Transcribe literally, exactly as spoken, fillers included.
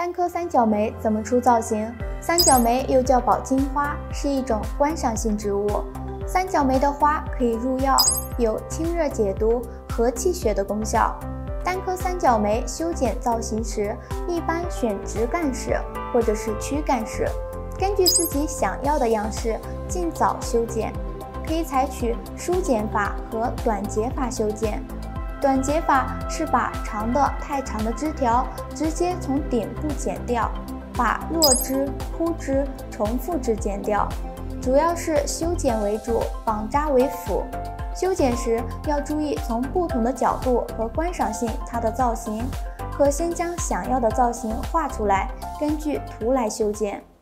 单颗三角梅怎么出造型？三角梅又叫宝金花，是一种观赏性植物。三角梅的花可以入药，有清热解毒、和气血的功效。单颗三角梅修剪造型时，一般选直干式或者是曲干式，根据自己想要的样式尽早修剪。可以采取梳剪法和短节法修剪。短节法是把长的太长的枝条直接从顶部剪掉，把弱枝、枯枝、重复枝剪掉，主要是修剪为主，绑扎为辅。修剪时要注意从不同的角度和观赏性它的造型，可先将想要的造型画出来，根据图来修剪。